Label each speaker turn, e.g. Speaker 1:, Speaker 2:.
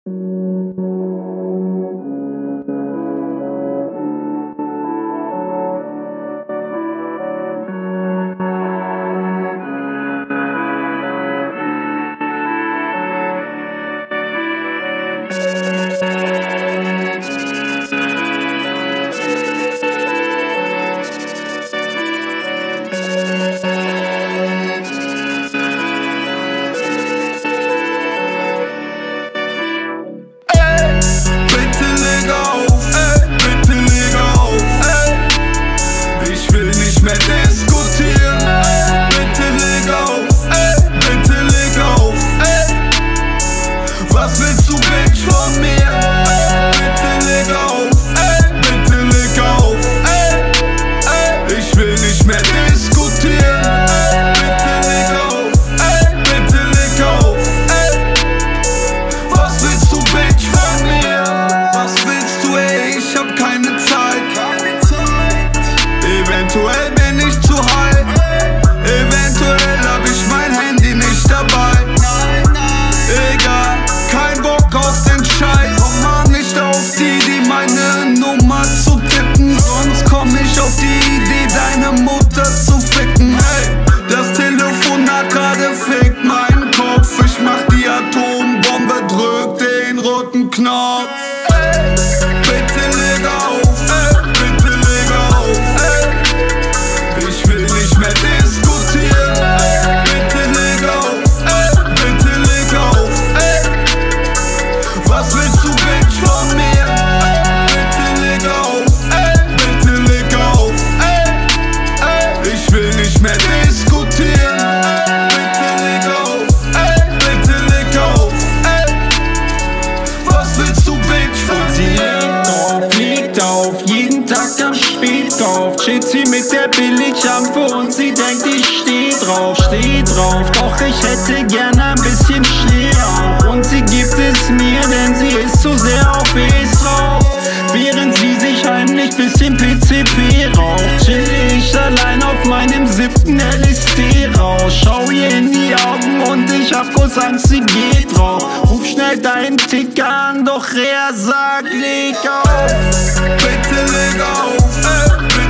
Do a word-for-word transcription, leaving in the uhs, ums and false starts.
Speaker 1: Was willst du, Bitch, von mir? Bitte leg auf, ey, bitte leg auf, ey, ey. Ich will nicht mehr diskutieren. Bitte leg auf, ey, bitte leg auf, ey. Was willst du, Bitch, von mir? Was willst du, ey? Ich hab keine Zeit. Eventuell bin ich zu high. Eventuell hab ich mein Handy nicht dabei. Egal, kein Bock auf den Scheiß. Komm mal nicht auf die Idee, meine Nummer zu tippen. Sonst komm ich auf die Idee, deine Mutter zu ficken. Hey, das Telefon hat gerade fickt meinen Kopf. Ich mach die Atombombe, drück den roten Knopf. Hey, bitte leg auf, ey, bitte leg auf, ey. Ich will nicht mehr diskutieren. Bitte leg auf, ey, bitte leg auf, ey. Was willst du, Bitch, von mir? Bitte leg auf, ey, bitte leg auf, ey, ey. Ich will nicht mehr diskutieren. Bitte leg auf, ey, bitte leg auf, ey. Was willst du, Bitch, von mir?
Speaker 2: Sie legt auf, legt auf, jeden Tag am Spätkauf. Chillt sie mit der Billiglampe und sie denkt, ich steh drauf, steh drauf. Doch ich hätte gerne ein bisschen Schnee auch. Und sie gibt es mir, denn sie ist zu sehr auf Es drauf. Während sie sich heimlich bisschen P C P raucht, chill ich allein auf meinem siebten L S D-Rausch. Schau ihr in die Augen und ich hab kurz Angst, sie geht drauf. Ruf schnell deinen Ticker an, doch er sagt, leg auf.
Speaker 1: Bitte leg auf, ey, bitte